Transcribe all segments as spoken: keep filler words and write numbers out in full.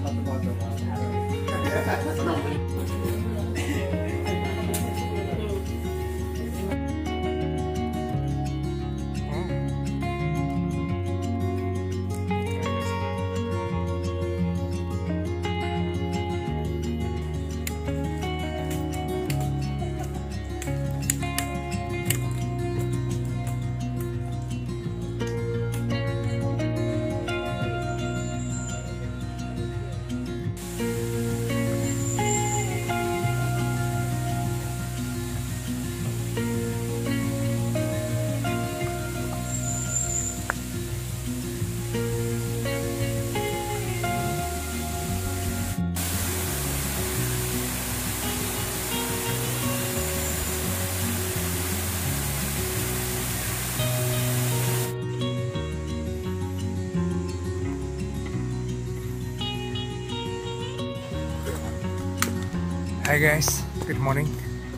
Hi guys, good morning.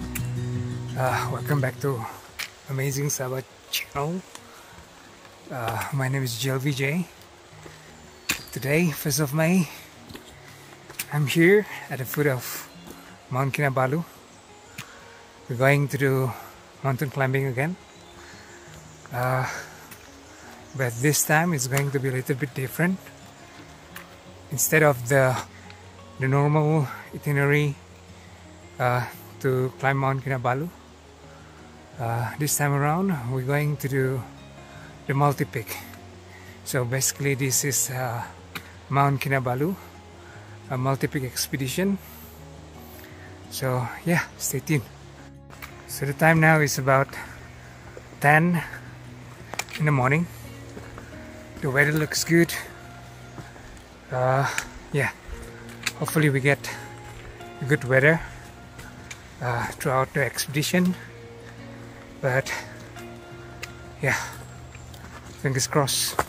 Uh, welcome back to Amazing Sabah channel. Uh, my name is Jelvy Jae. Today, first of May, I'm here at the foot of Mount Kinabalu. We're going to do mountain climbing again. Uh, but this time it's going to be a little bit different. Instead of the, the normal itinerary Uh, to climb Mount Kinabalu, uh, this time around we're going to do the Multipeak. So basically this is uh, Mount Kinabalu, a Multipeak expedition. So yeah, stay tuned. So the time now is about ten in the morning. The weather looks good. Uh, yeah, hopefully we get good weather Uh, throughout the expedition, but yeah, fingers crossed.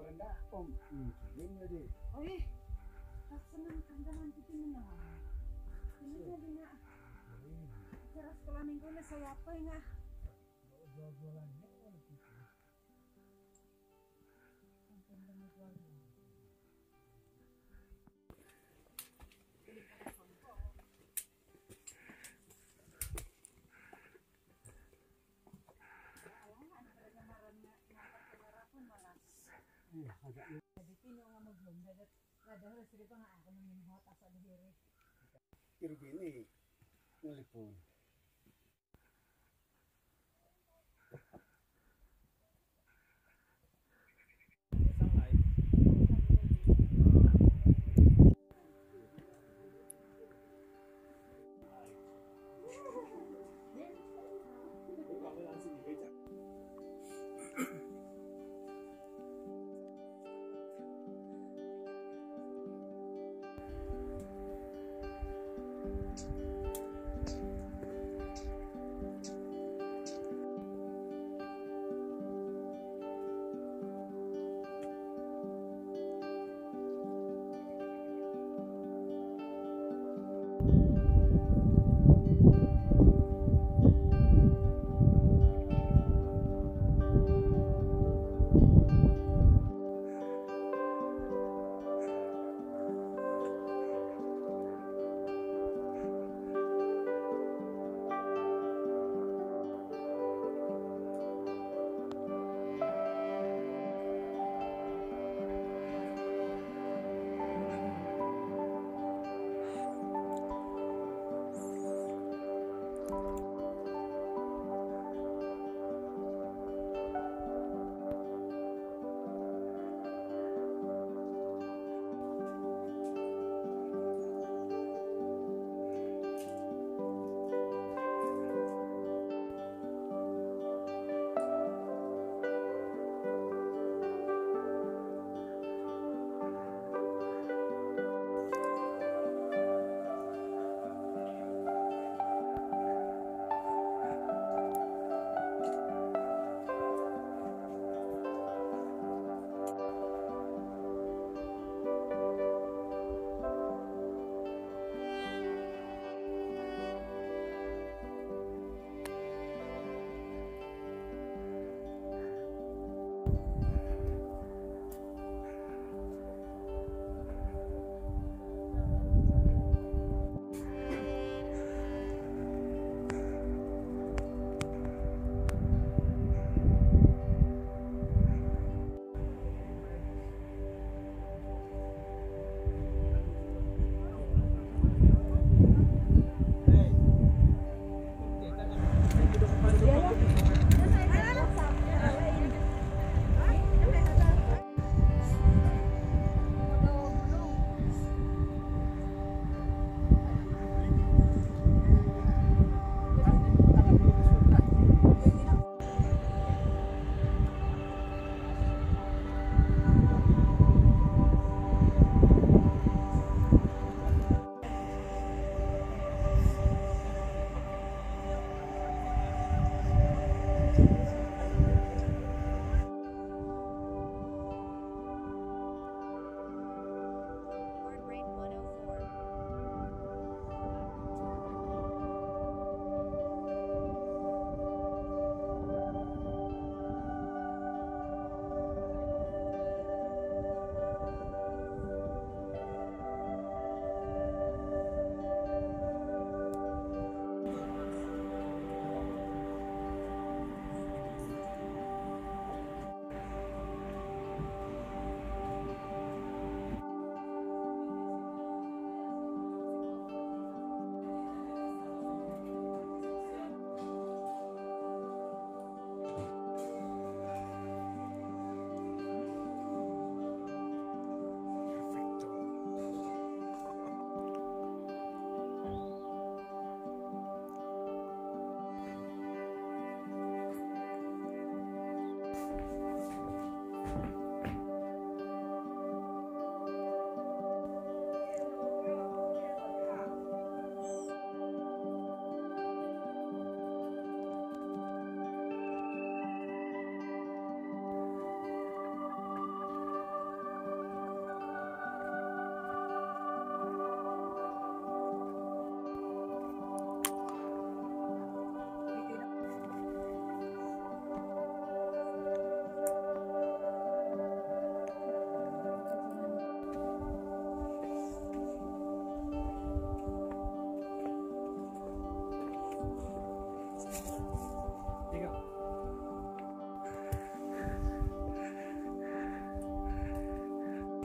rendah om kirim jadi oh ih senang kandangan kita mina ini jadi nak cara sekolah minggu ini saya apa ya jual-jualannya kalau gitu iya agak jadi pino nggak mau belum ada ada harus cerita nggak aku minum hot asal diri kiri gini nelpon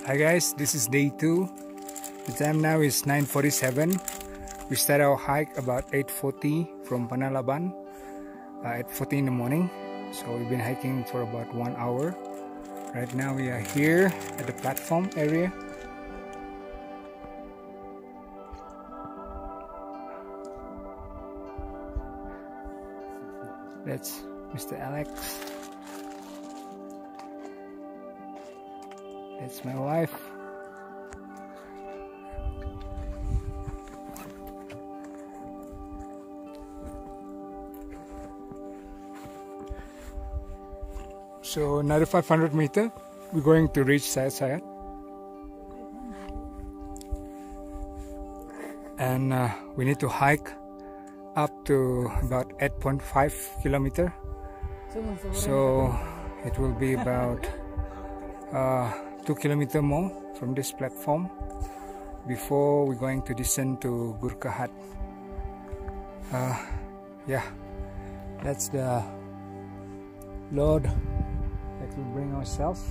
Hi guys, this is day two. The time now is nine forty-seven. We start our hike about eight forty from Panalaban uh, at forty in the morning. So we've been hiking for about one hour. Right now we are here at the platform area. That's Mister Alex. That's my wife. So another five hundred meter, we're going to reach Sayat Sayat. And uh, we need to hike up to about eight point five kilometer. So it will be about uh, two kilometer more from this platform before we're going to descend to Gurkha hut. Uh, yeah, that's the load that we bring ourselves.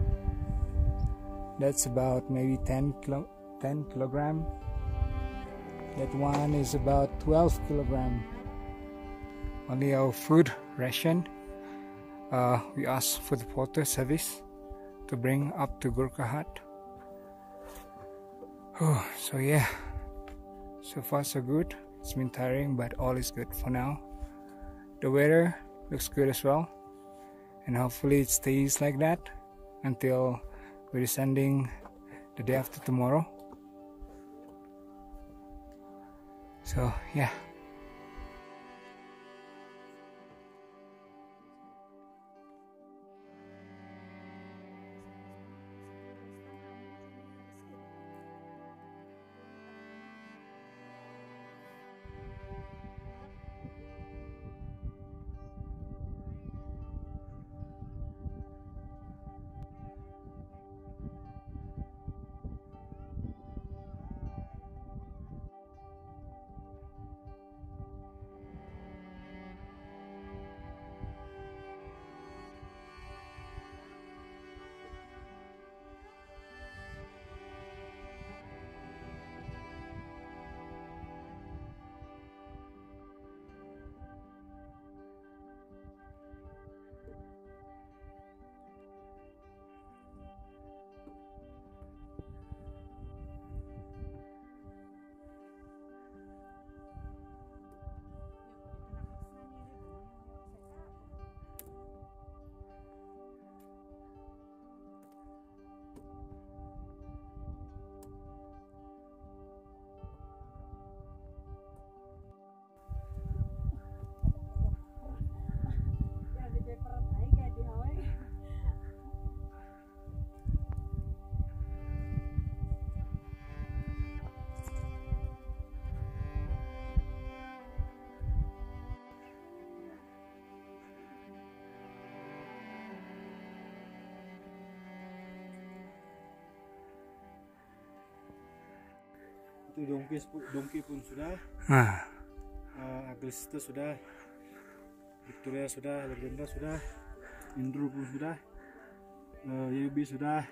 That's about maybe ten kilo, ten kilogram. That one is about twelve kilogram. Only our food ration. Uh, we asked for the porter service to bring up to Gurkha hut. Oh, so yeah, so far so good. It's been tiring, but all is good for now. The weather looks good as well, and hopefully it stays like that until we're descending the day after tomorrow. So yeah. Itu dongki, dongki pun sudah. Ah. Uh, Agusta sudah. Victoria sudah. Alexandra sudah. Indru pun sudah. Uh, Oyayubi sudah.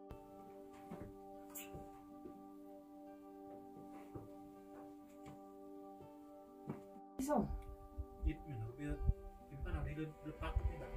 So. It mình biết chúng ta nào đi lên lên Park các bạn.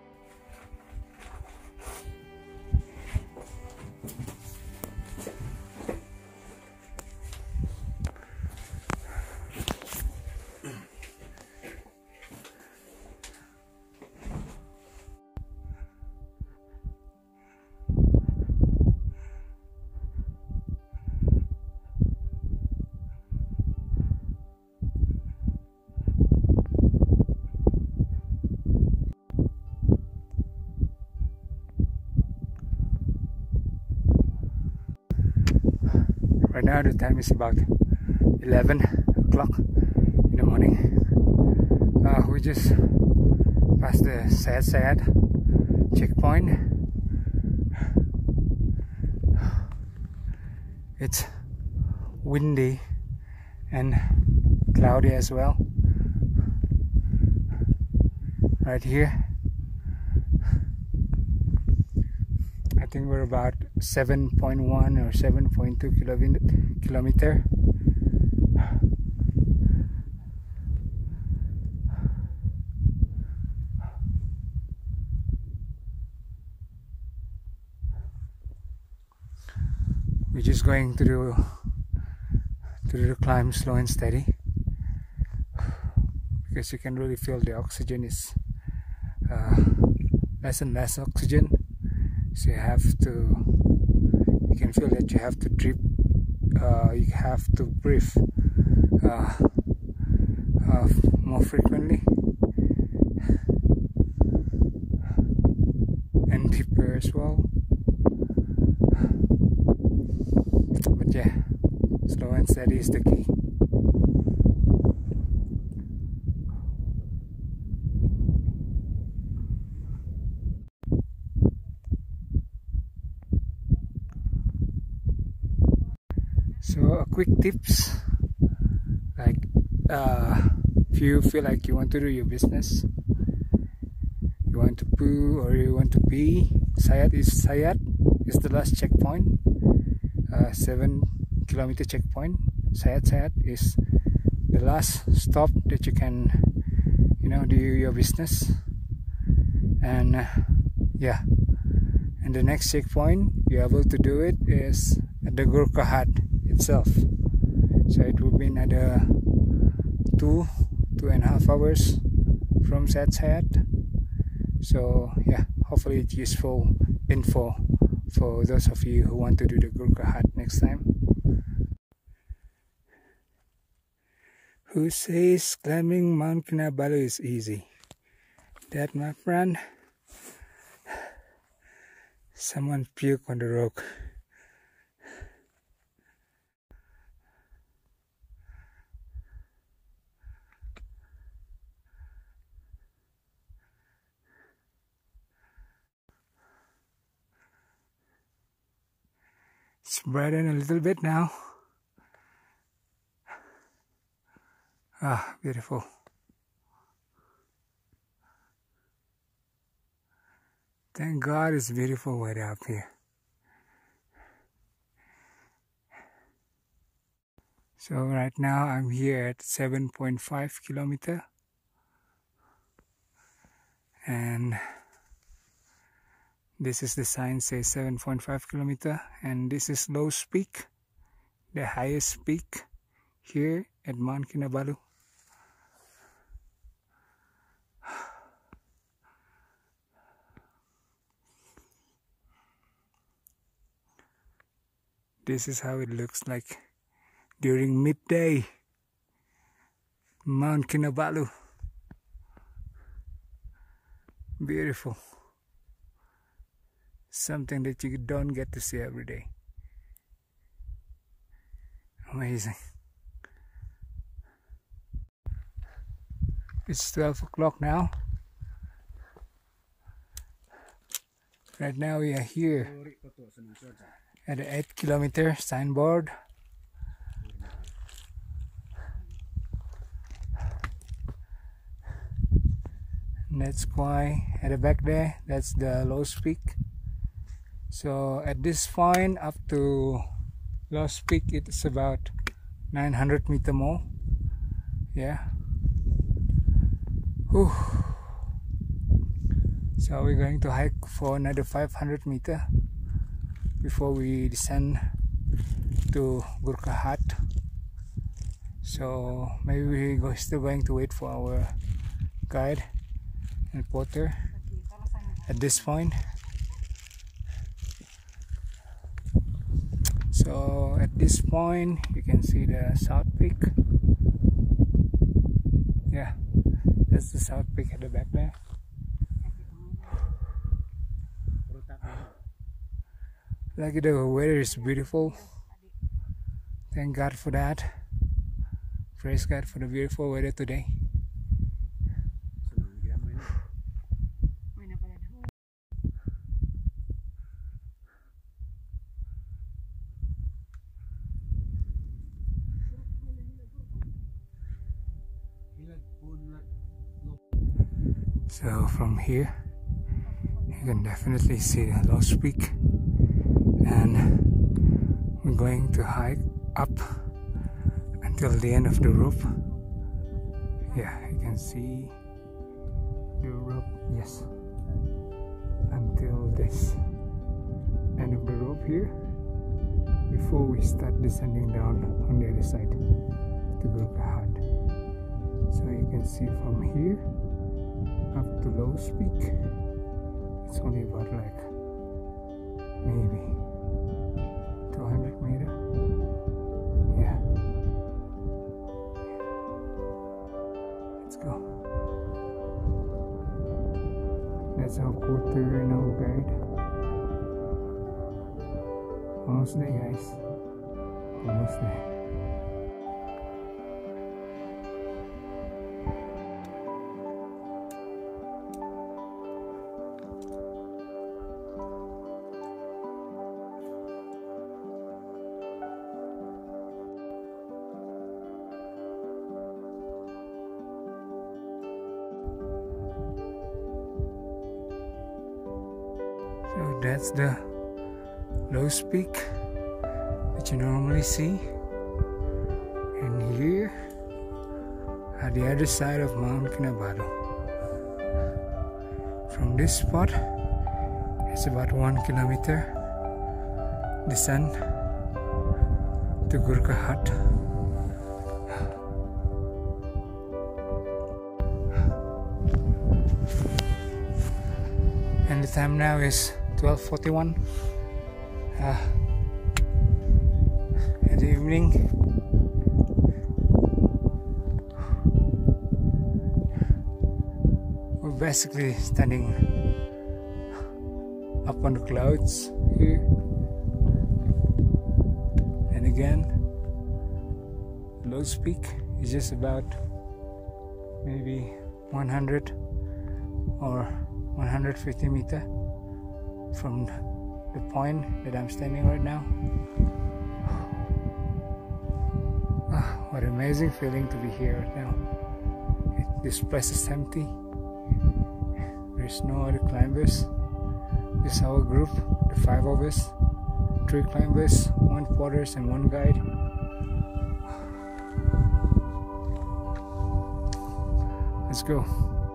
Right now the time is about eleven o'clock in the morning. Uh, we just passed the Sayat Sayat checkpoint. It's windy and cloudy as well. Right here, I think we're about seven point one or seven point two kilometer. We're just going to do to do the climb slow and steady, because you can really feel the oxygen is uh, less and less oxygen, so you have to you can feel that you have to drip uh, you have to breathe uh, uh, more frequently and deeper as well. But yeah, slow and steady is the key. So a quick tips, like uh, if you feel like you want to do your business, you want to poo or you want to pee, Sayat is Sayat is the last checkpoint. Uh, seven kilometer checkpoint. Sayat Sayat is the last stop that you can, you know, do your business. And uh, yeah, and the next checkpoint you're able to do it is at the Gurkha hut itself. So it will be another two two and a half hours from Sayat Sayat. So yeah, hopefully it's useful info for those of you who want to do the Gurkha hut next time. Who says climbing Mount Kinabalu is easy? That, my friend, someone puked on the rock. It's brightened a little bit now. Ah, beautiful. Thank God it's beautiful weather up here. So right now I'm here at seven point five kilometer, and this is the sign says seven point five kilometer, and this is Lows Peak, the highest peak here at Mount Kinabalu. This is how it looks like during midday, Mount Kinabalu. Beautiful. Something that you don't get to see every day. Amazing. It's twelve o'clock now. Right now we are here at the eight kilometer signboard. And that's why at the back there, that's the Lows Peak. So at this point up to Lows Peak, it's about nine hundred meter more. Yeah. Whew. So we're going to hike for another five hundred meter before we descend to Gurkha hut. So maybe we're still going to wait for our guide and porter at this point. So at this point you can see the South Peak. Yeah, that's the South Peak at the back there. Like the weather is beautiful. Thank God for that. Praise God for the beautiful weather today. So from here you can definitely see the Lows Peak and we're going to hike up until the end of the rope. Yeah, you can see the rope, yes, until this end of the rope here before we start descending down on the other side to Gurkha hut. So you can see from here up to Lows Peak, it's only about like maybe two hundred meter. Yeah, let's go. That's our porter and our guide. Almost there, guys. Almost there. So that's the Lows Peak that you normally see, and here at the other side of Mount Kinabalu. From this spot, it's about one kilometer descent to Gurkha hut. And the time now is twelve forty-one uh, in the evening. We're basically standing up on the clouds here, and again Lows Peak is just about maybe one hundred or one hundred fifty meter from the point that I'm standing right now. Ah, what an amazing feeling to be here right now. It, this place is empty. There's no other climbers. This is our group, the five of us, three climbers, one porters and one guide. Let's go.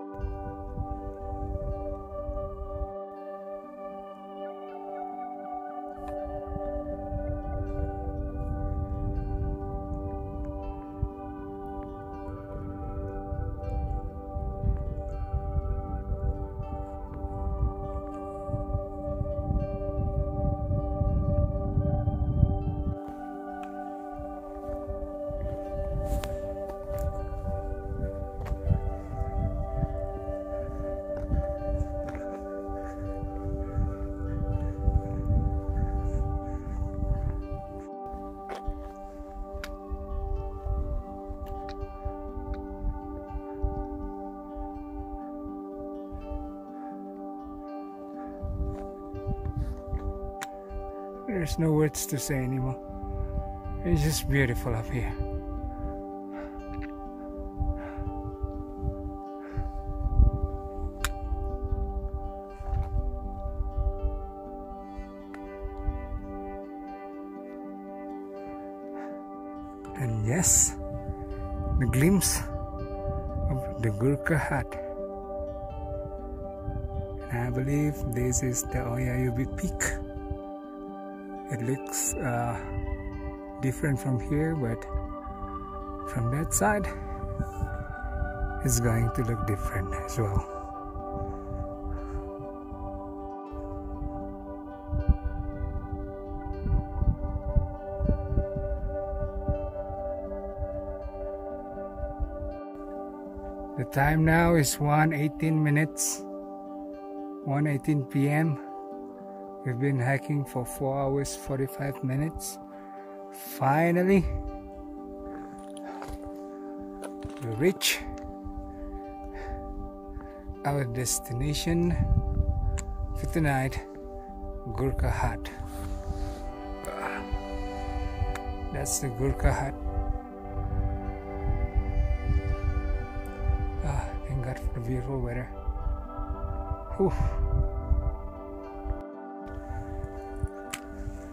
There's no words to say anymore. It's just beautiful up here. And yes, the glimpse of the Gurkha hut. And I believe this is the Oyayubi peak. It looks uh, different from here, but from that side it's going to look different as well. The time now is one eighteen minutes, one eighteen p m We've been hiking for four hours forty-five minutes. Finally, we reach our destination for tonight, Gurkha hut. That's the Gurkha hut. Ah, thank God for the beautiful weather. Whew.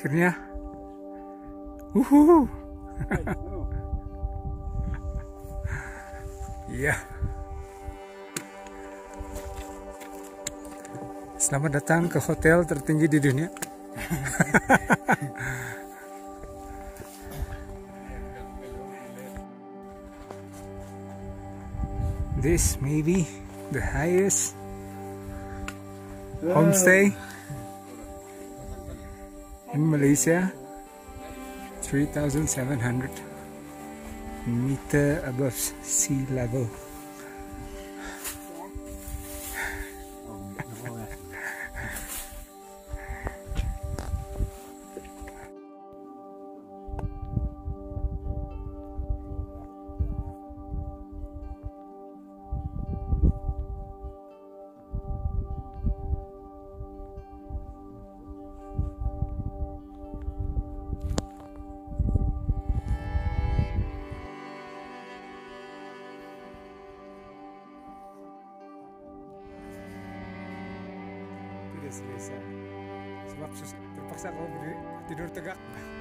akhirnya. Uhuh. Iya. Selamat datang ke hotel tertinggi di dunia. This may be the highest homestay in Malaysia, three thousand seven hundred meter above sea level. Tidak selesai sebab terpaksa kau berdiri tidur tegak.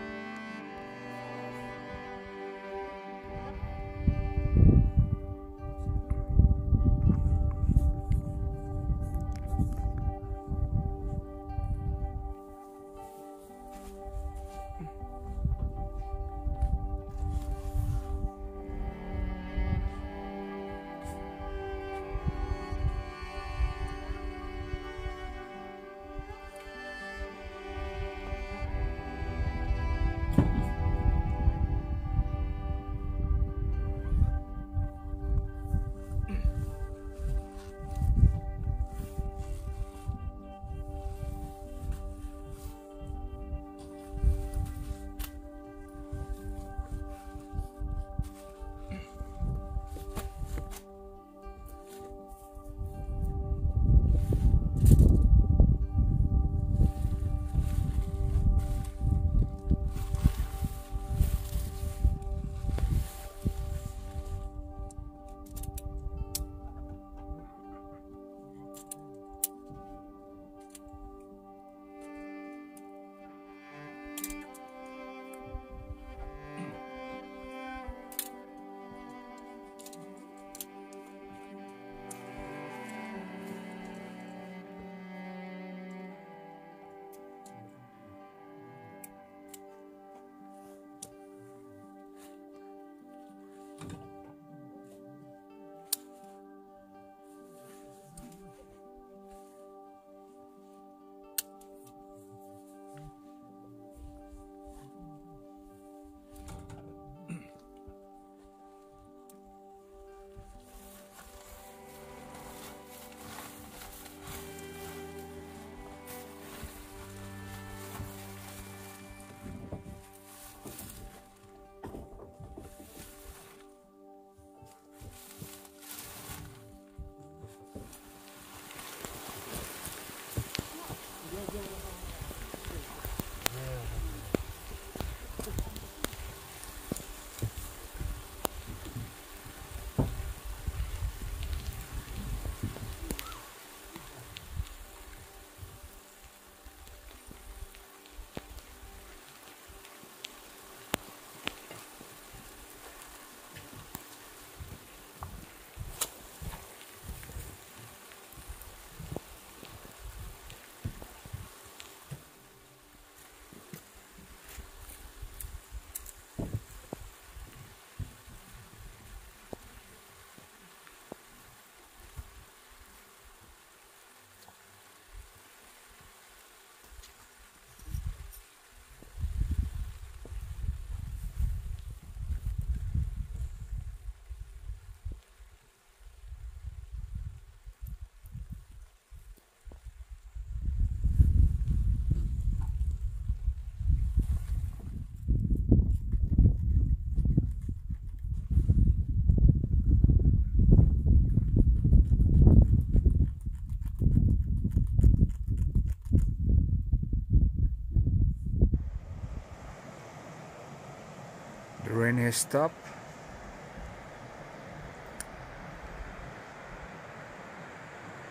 The rain has stopped.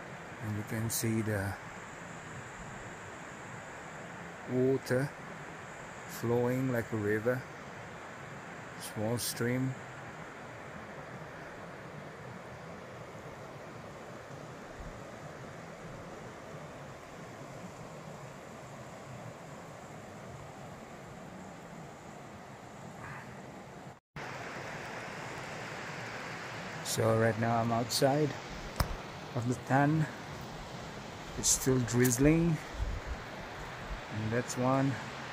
And you can see the water flowing like a river, small stream. So right now I'm outside of the tan. It's still drizzling, and that's one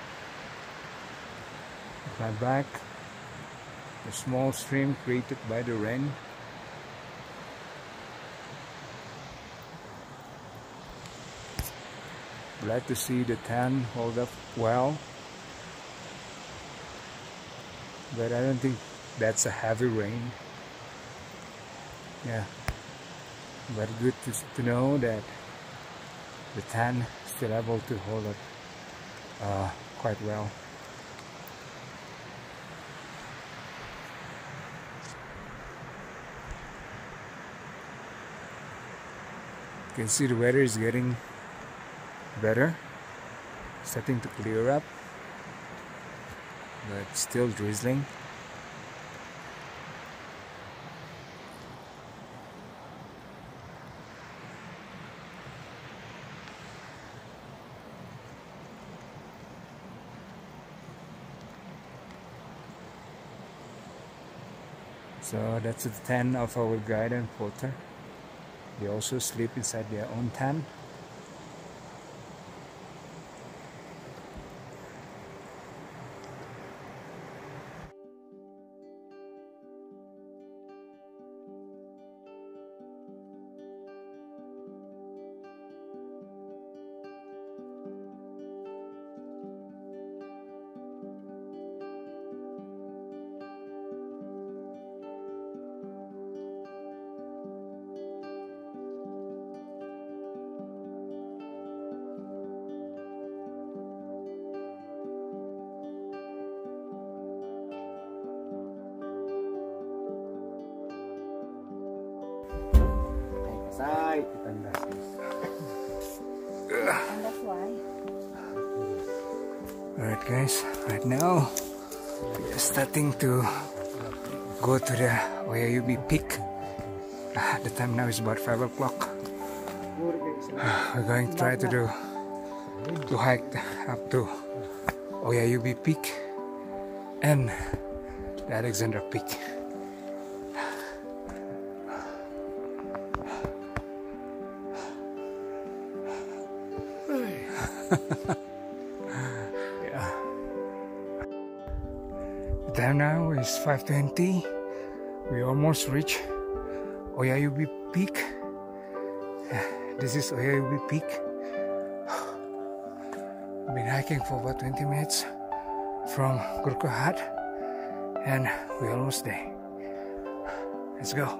at my back, a small stream created by the rain. Glad to see the tan hold up well, but I don't think that's a heavy rain. Yeah, but good to, to know that the tan still able to hold up uh, quite well. You can see the weather is getting better, starting to clear up, but still drizzling. So that's the tent of our guide and porter. They also sleep inside their own tent. Side, tandas. And that's why. Alright guys, right now we are starting to go to the Oyayubi peak. Uh, the time now is about five o'clock. Uh, we're going to try to do to hike up to Oyayubi peak and the Alexandra peak. Yeah. The time now is five twenty. We almost reach Oyayubi peak. This is Oyayubi peak. We've been hiking for about twenty minutes from Gurkha and we're almost there. Let's go.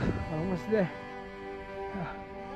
Almost there. Ah.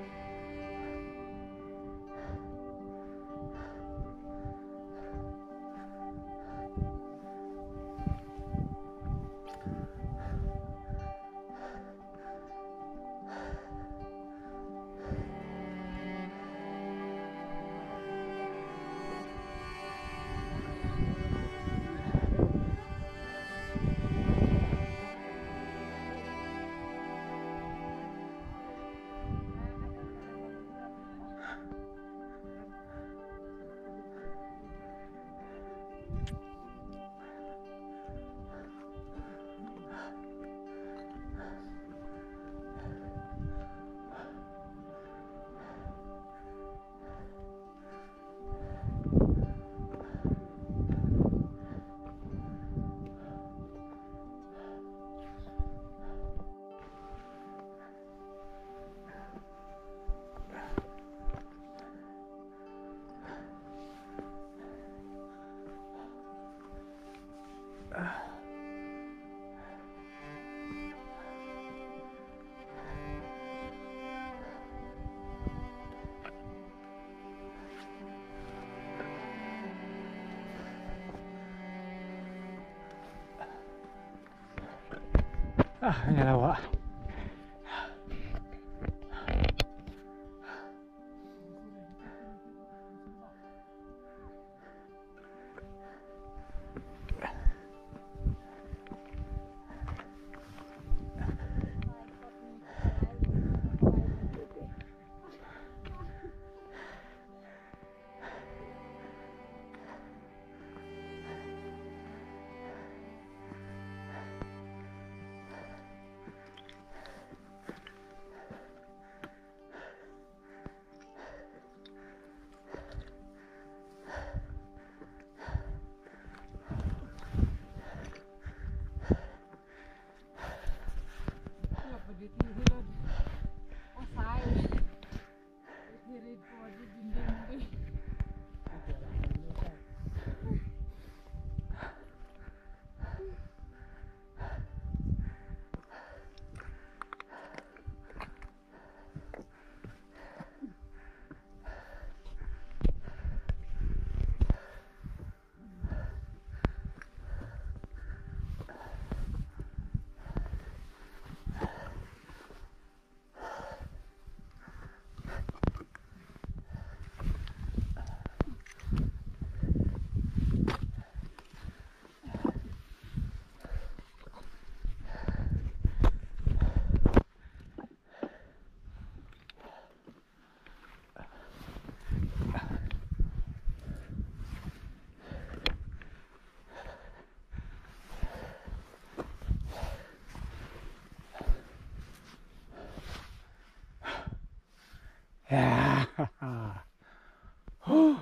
Ah, ini lawak. Ya. Huh.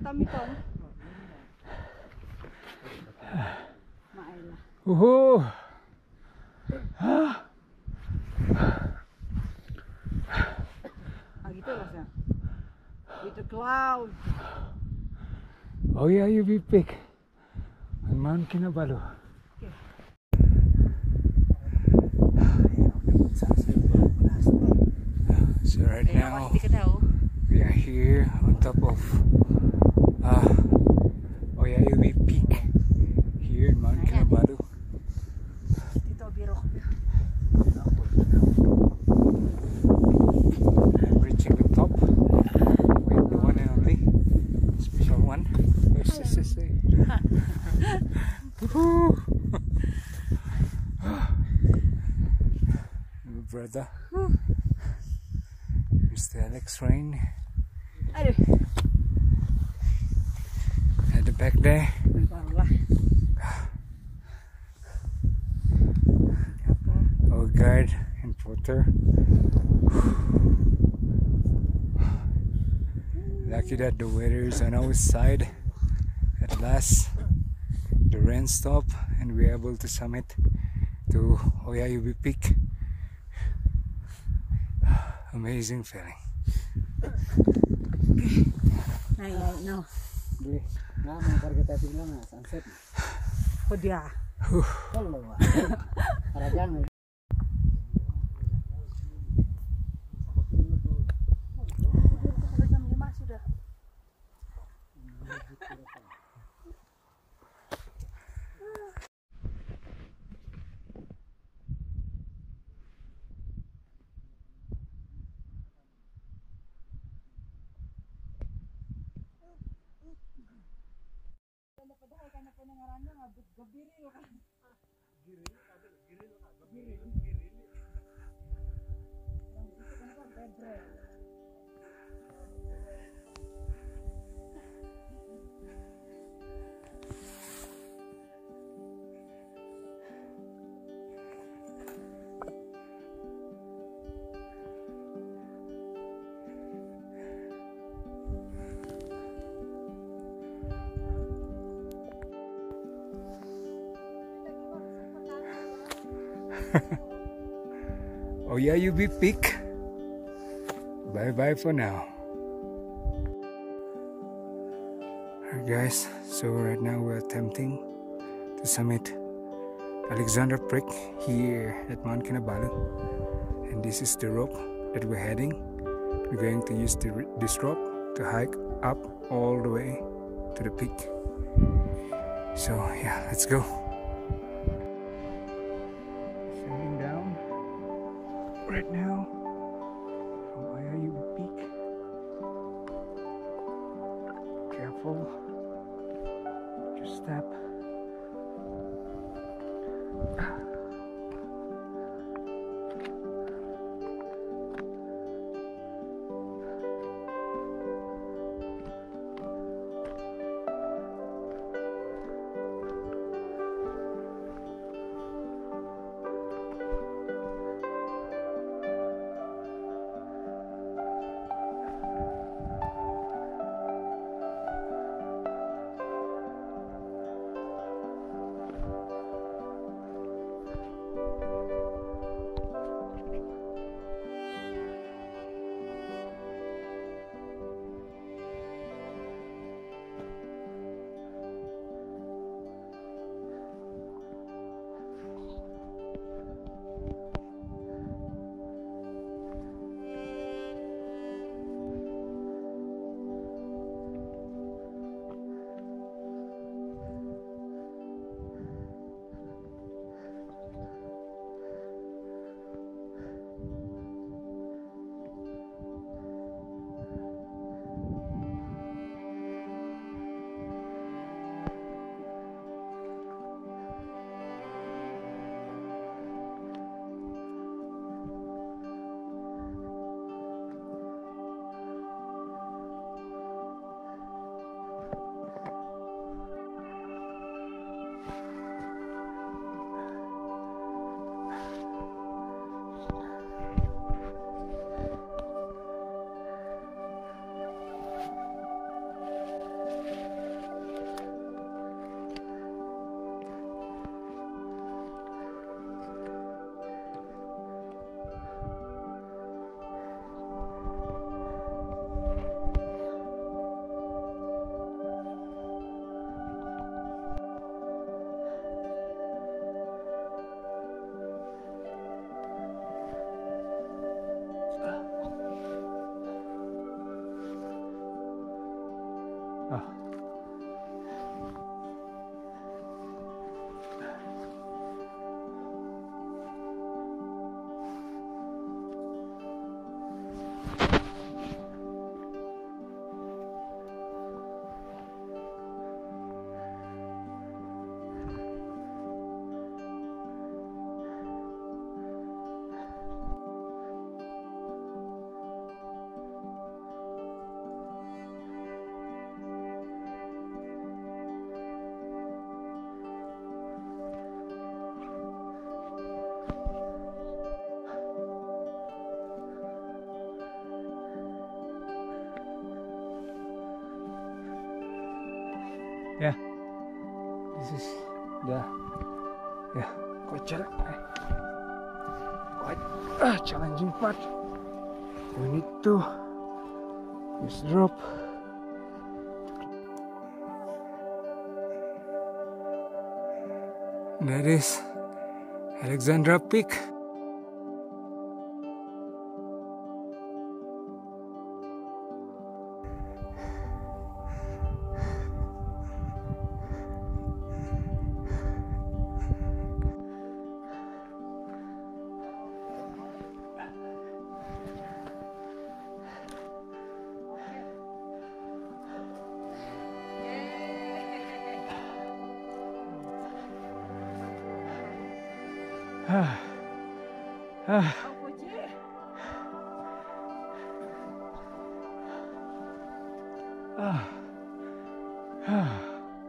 tamiton. Maayla. Woohoo! Ah, gitu lah siya. With the cloud. Oyayubi Peak on Mount Kinabalu. Okay. So right now we are here on top of uh, Oyayubi Peak here in Mount Kinabalu. Dito birok. I'm reaching the top with the one and only special one. Where's this is it? Woohoo! My brother, Mister Alex Rain. Aduh. At the back there, our guide and porter. Lucky that the weather is on our side. At last, the rain stopped and we are able to summit to Oyayubi Peak. Amazing feeling. Nay, nay, no. Boleh. Nah, mau target tapi bilang nah, sunset. Oh dia. Kalau lah. Kerajaan. jam lima sudah. Padahal karena pendengarannya ngabut gabiri loh kan. Giri, ada giri loh kan. Giri, giri. Yang itu kan apa bebre. Oyayubi Peak. Bye bye for now. Alright guys, so right now we're attempting to summit Alexandra Peak here at Mount Kinabalu, and this is the rope that we're heading. We're going to use the, this rope to hike up all the way to the peak. So yeah, let's go. Sending down right now from Oyayubi Peak. Careful, just step. Oh. Yeah, this is the yeah quite challenging, quite uh, challenging part. We need to use the rope. That is Alexandra Peak. Ah, ah. Ah, ah.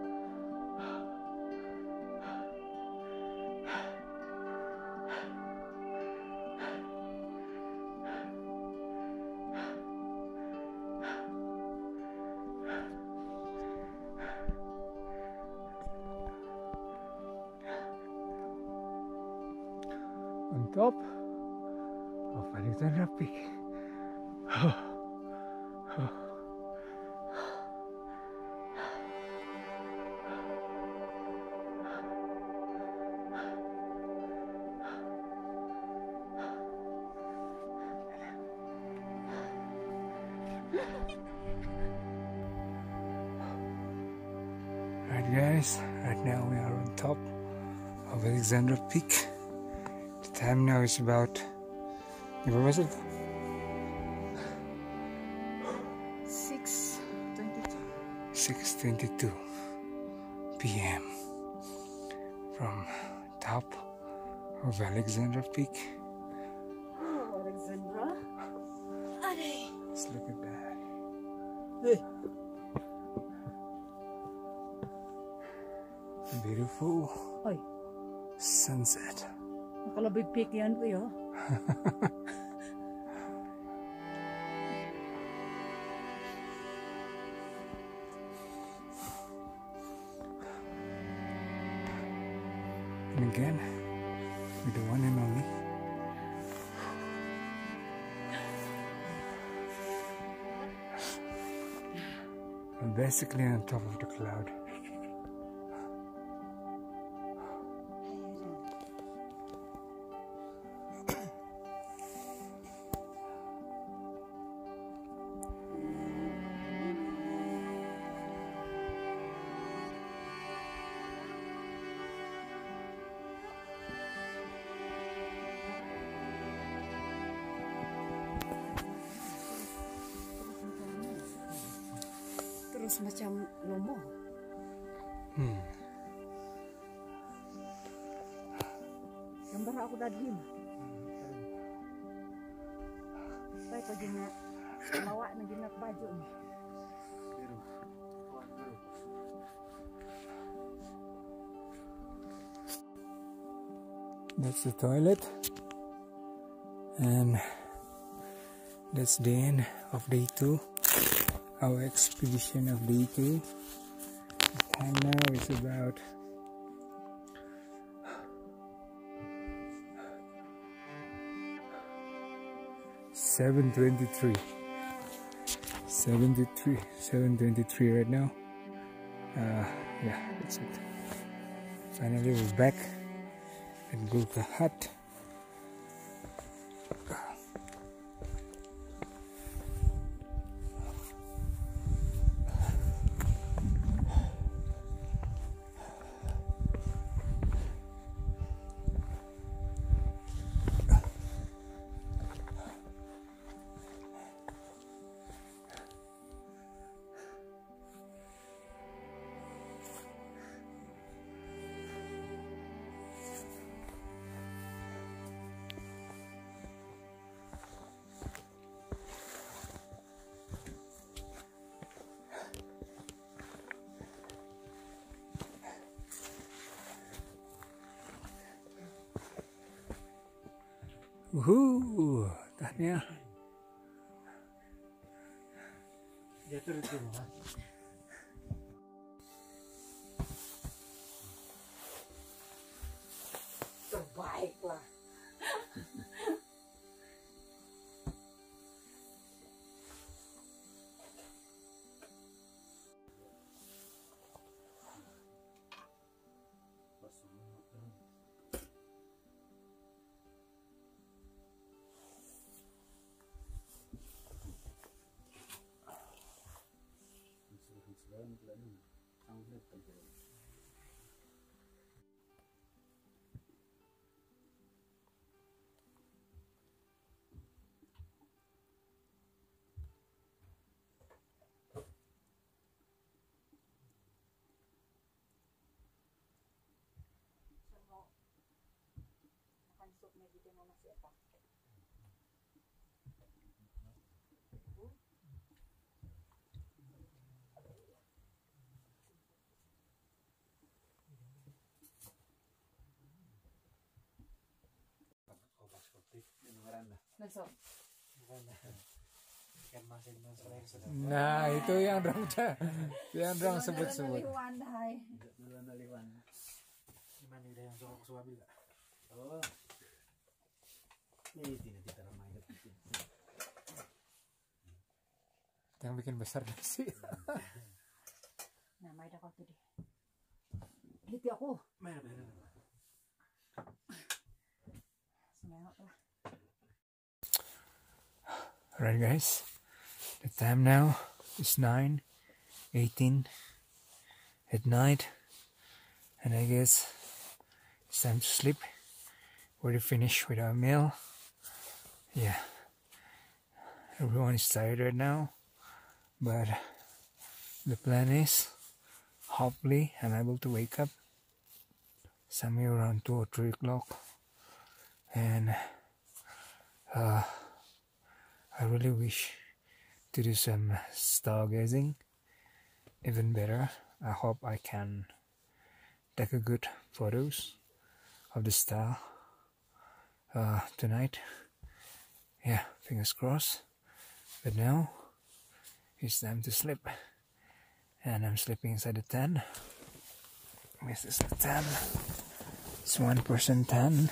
On top of Alexandra Peak. Oh, oh. Right guys, right now we are on top of Alexandra Peak. The time now is about, what was it? six twenty-two. six twenty-two p m from top of Alexandra Peak. Oh, Alexandra. Aray. Let's look at that. Hey. Beautiful Oy, sunset. nakalabig peak yan po yun. And again, with the one and only. I'm basically on top of the cloud. Terus macam lomo. Hmm. Gambar aku tadi mah. Baik pagi nak bawa nak jenak baju ni. That's the toilet, and that's the end of day two, our expedition of day two. The time now is about seven twenty-three. seventy-three, seven twenty-three right now. Uh, yeah, that's it. Finally, we're back at Gurkha hut. Woohoo! Tanya. Jatuh itu mah. Terbaik lah. Makan supnya gitu mama siapa? Besok. Nah, itu yang dong yang dong sebut-sebut. Gimana udah yang soal suami enggak? Oh. Ini tidak kita ramai gitu. Yang bikin besar sih. Nah, mai dah kau tu deh. Gitu aku. Mana benar. Semangat lah. Alright guys, the time now is nine eighteen at night, and I guess it's time to sleep. We're finished with our meal. Yeah, everyone is tired right now, but the plan is hopefully I'm able to wake up somewhere around two or three o'clock, and uh I really wish to do some stargazing even better. I hope I can take a good photos of the star uh, tonight. Yeah, fingers crossed. But now it's time to sleep, and I'm sleeping inside the tent. This is the tent. It's one person tent.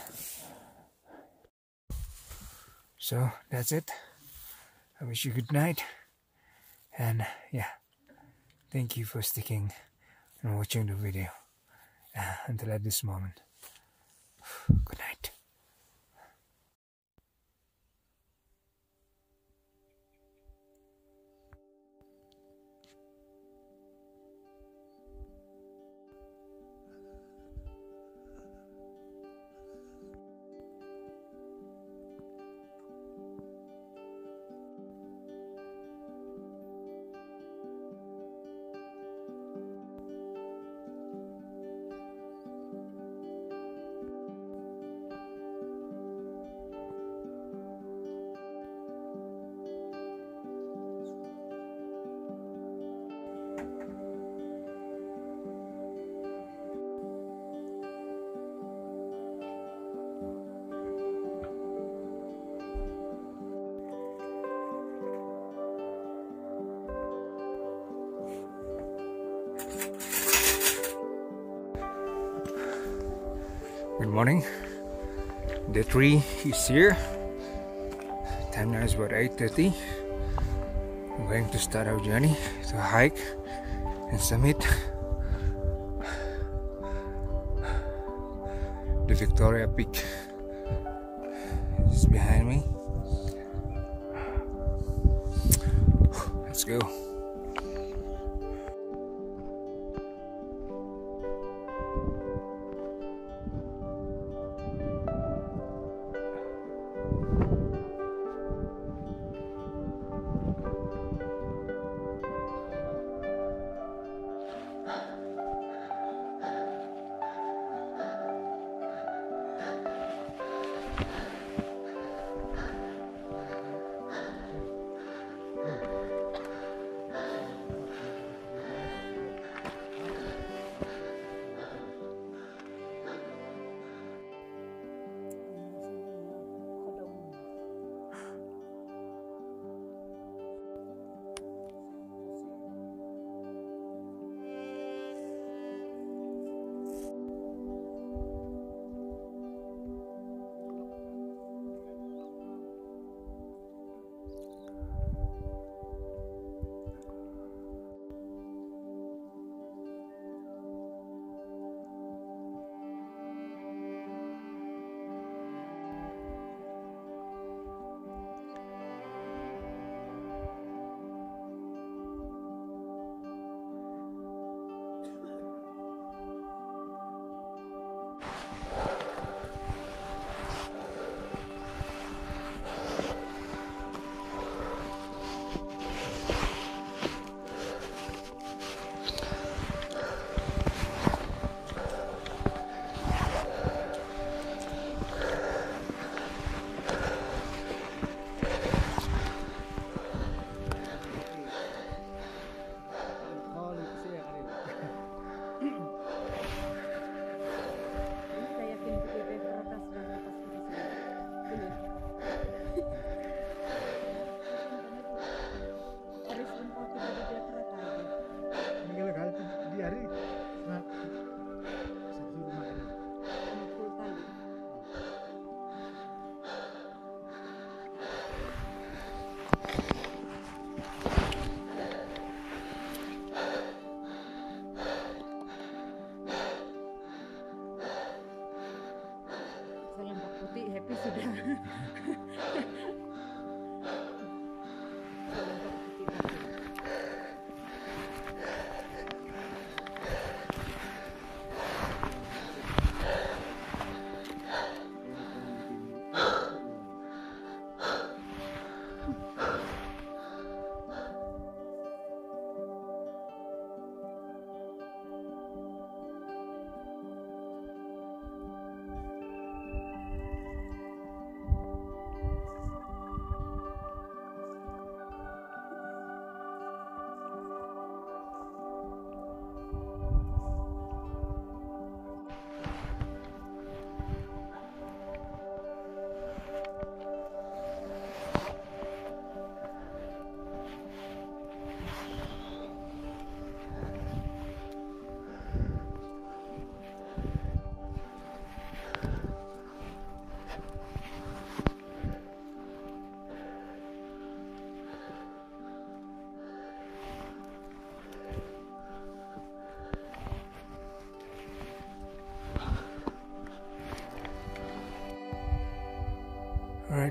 So that's it. I wish you good night, and yeah, thank you for sticking and watching the video uh, until at this moment. Good night. Good morning. Day three is here. Time now is about eight thirty. We're going to start our journey to hike and summit the Victoria Peak. It's behind me. Let's go.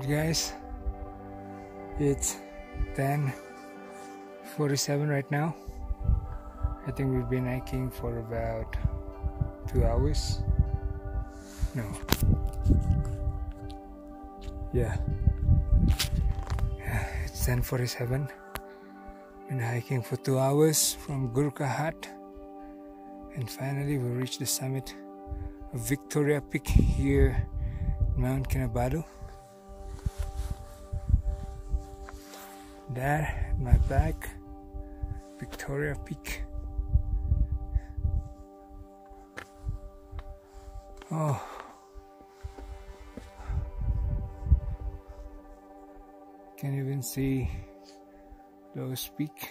Alright guys, it's ten forty-seven right now. I think we've been hiking for about two hours. No. Yeah. It's ten forty-seven. Been hiking for two hours from Gurkha hut. And finally we reached the summit of Victoria Peak here in Mount Kinabalu. There, at my back, Victoria Peak. Oh, can even see Lows Peak.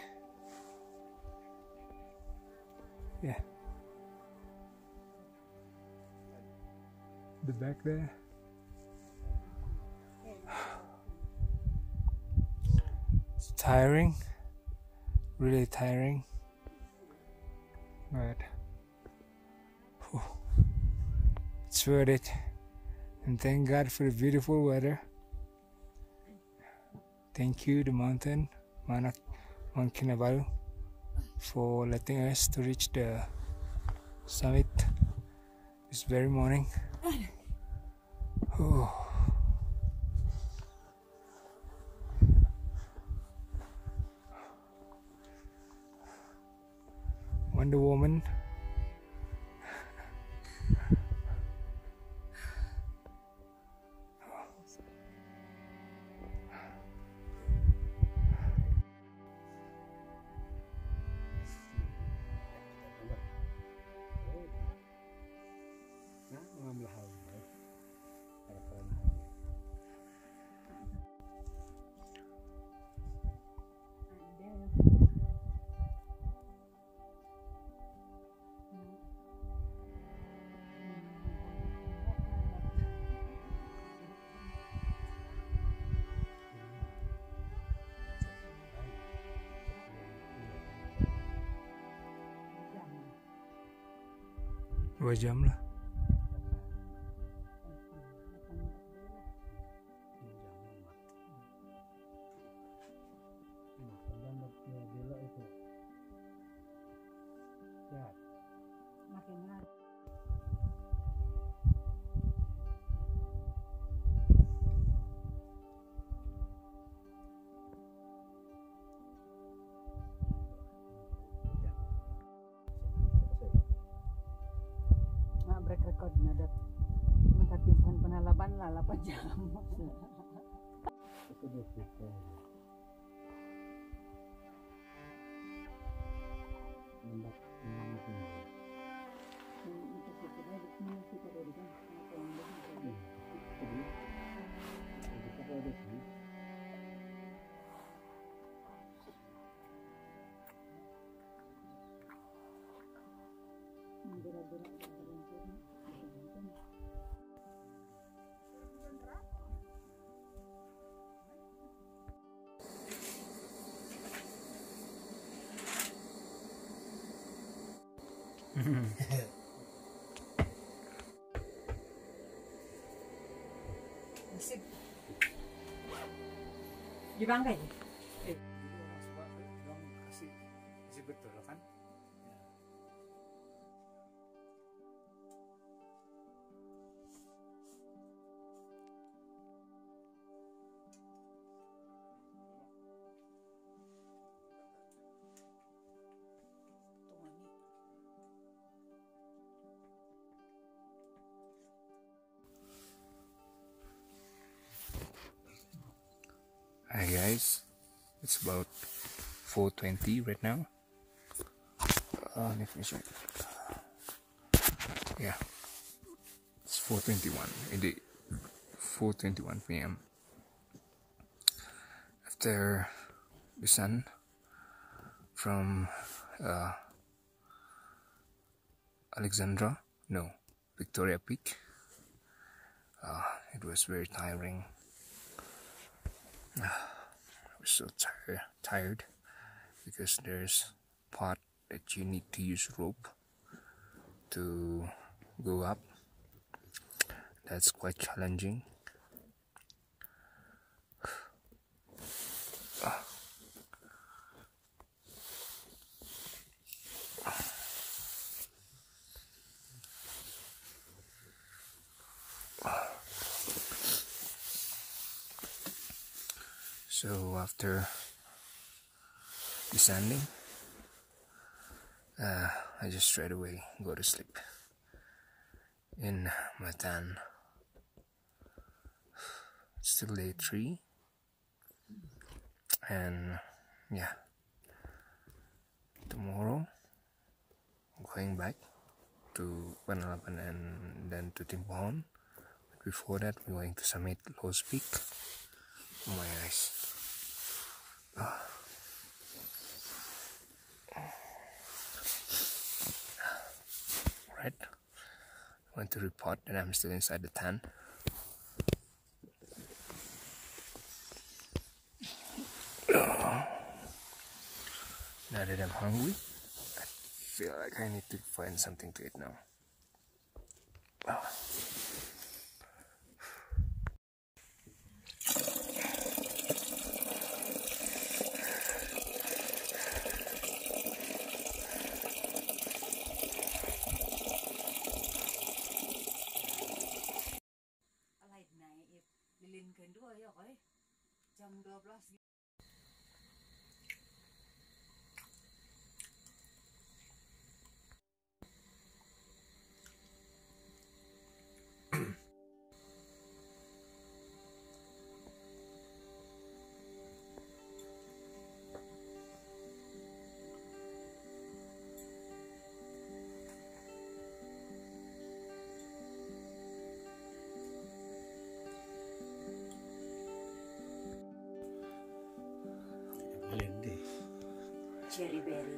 Yeah, the back there. It's tiring, really tiring, but whew, it's worth it. And thank God for the beautiful weather. Thank you, the mountain, Mount Kinabalu, for letting us to reach the summit this very morning. Oh. Wonder Woman. Dua jam lah. Rekod nadat mentatipkan penalaban lah delapan jam. Itu dia kita. Mendak menang. Itu kita dari sini kita dari kan. Kita ada sini. Di bangkai? Eh, itu orang suka dong kasih kasih betul kan? Hi guys, it's about four twenty right now. Uh, let me show you. Yeah, it's four twenty-one. It is four twenty-one p m After the sun from uh, Alexandra, no, Victoria Peak. Uh, it was very tiring. I was so tired, tired because there's part that you need to use rope to go up. That's quite challenging. So after descending, uh, I just straight away go to sleep in my tent. It's still day three, and yeah, tomorrow I'm going back to Panalapan and then to Timpohon. But before that, we're going to summit Lows Peak. Oh my eyes. Ah. Right. I want to report that I'm still inside the tent. Now that I'm hungry, I feel like I need to find something to eat now. Ah. Lilin kedua ya koi jam dua belas. Cherry berry.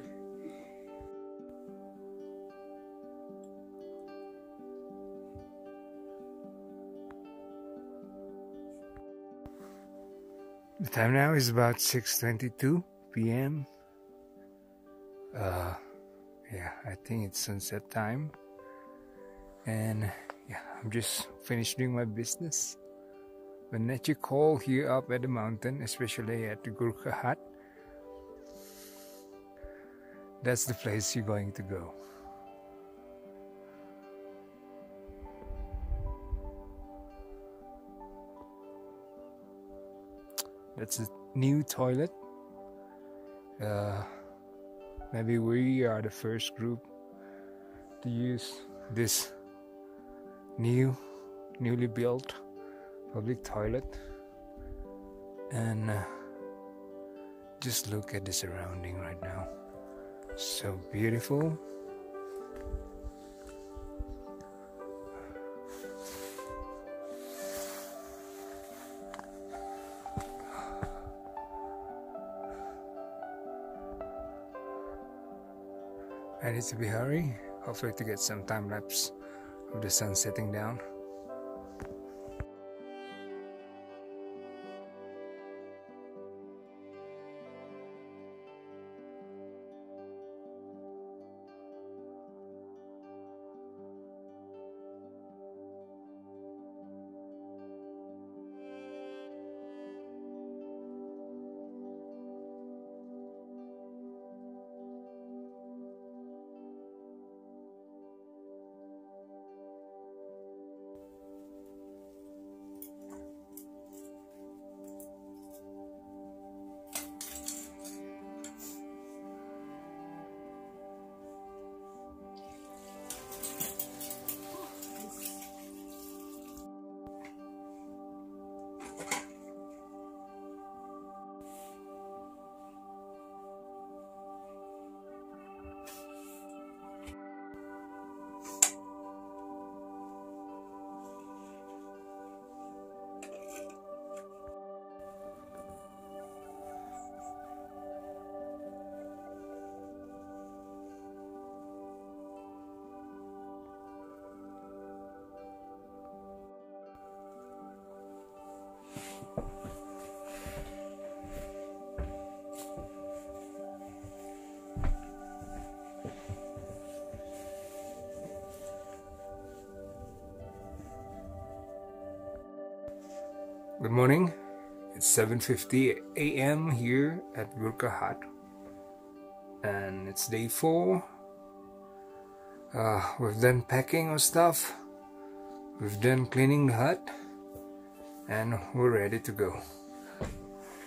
The time now is about six twenty-two p m Uh, yeah, I think it's sunset time, and yeah, I'm just finished doing my business. When nature call here up at the mountain, especially at the Gurkha hut, that's the place you're going to go. That's a new toilet. Uh, maybe we are the first group to use this new, newly built public toilet. And uh, just look at the surrounding right now. So beautiful. I need to be hurry, hopefully to get some time lapse of the sun setting down. Good morning. It's seven fifty a m here at Gurkha hut, and it's day four. Uh, we've done packing our stuff, we've done cleaning the hut, and we're ready to go.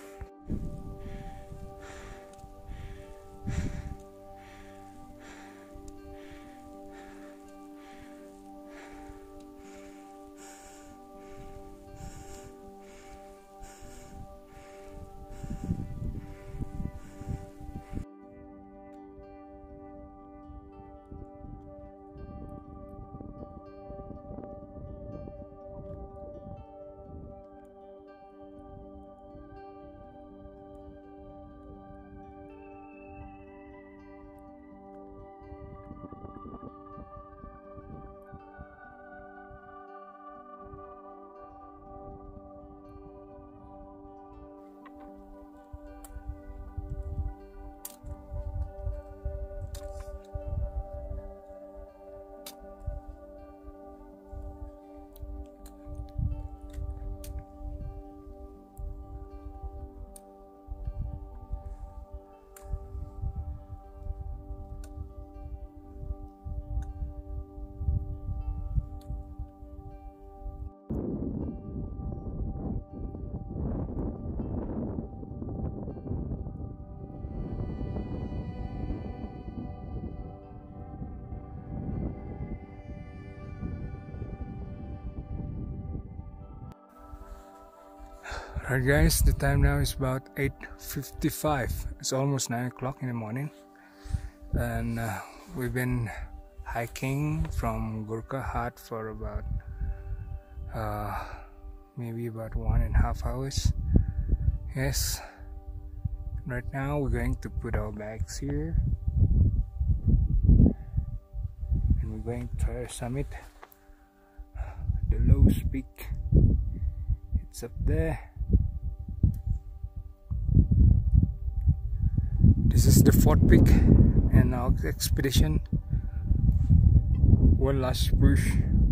Alright guys, the time now is about eight fifty-five. It's almost nine o'clock in the morning, and uh, we've been hiking from Gurkha hut for about uh, maybe about one and a half hours. Yes, right now we're going to put our bags here and we're going to our summit, the Lows Peak. It's up there. This is the fourth peak in our expedition. One last push.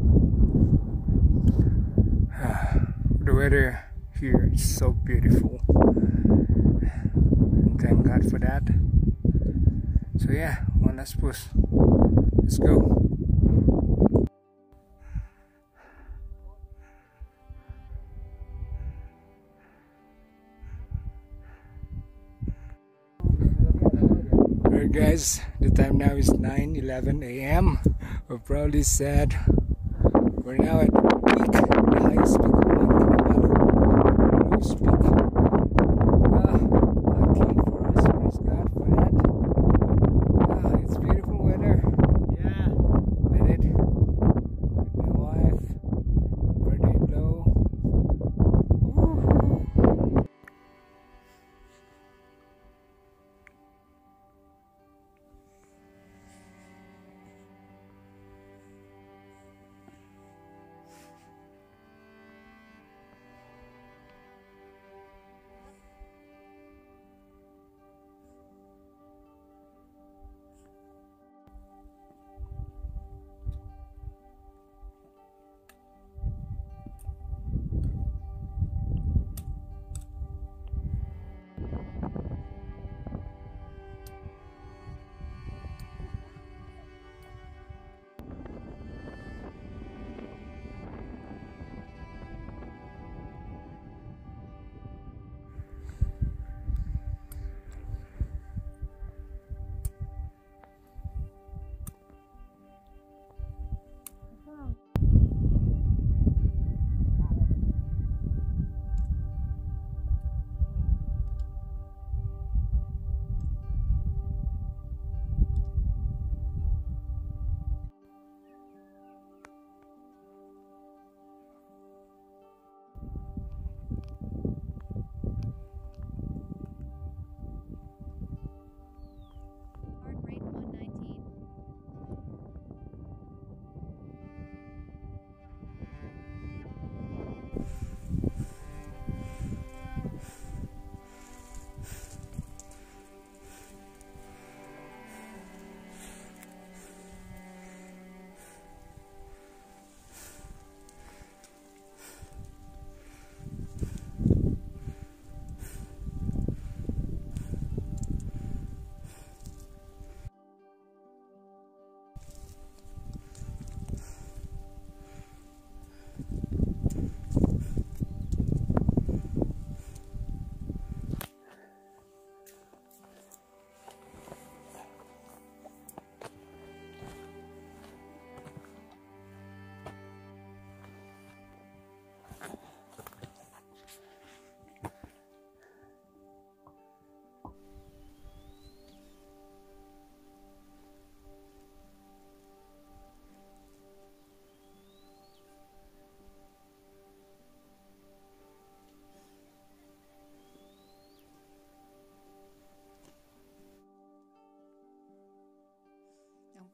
The weather here is so beautiful, and thank God for that. So yeah, one last push. Let's go. Alright guys, the time now is nine eleven a m We're probably sad. We're now at the peak, the highest peak of Mount Kinabalu, Lows Peak. Ah, lucky for us, praise God for that. Ah, it's beautiful weather. Yeah, did it with my wife, brother-in-law. Woo-hoo.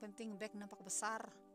penting bag nampak besar.